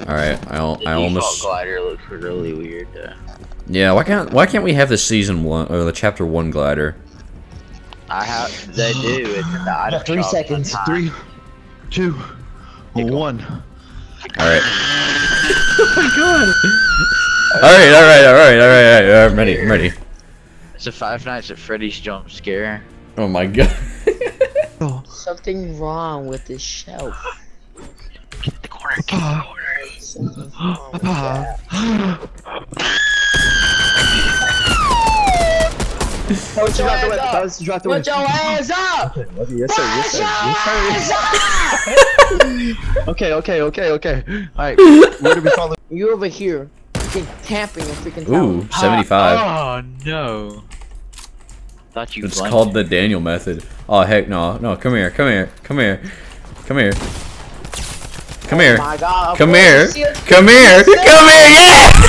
Alright, I almost. Glider looks really weird. Yeah, why can't we have the season 1 or the chapter 1 glider? They do. It's in the item 3 shop. seconds. 3, 2, 1. Alright. Oh my god! Alright, I'm ready. It's a Five Nights at Freddy's jump scare. Oh my god. Something wrong with this shelf. Get in the corner. Get in the corner. Something's wrong with that. Put your hands up! Put your hands up! Yes sir, yes sir. Okay. Alright, where do we follow? You over here, freaking camping and freaking Ooh, 75. Oh no. Thought you It's blanked. called the Daniel method. Oh heck no, come here. Oh my god, Come here, yeah!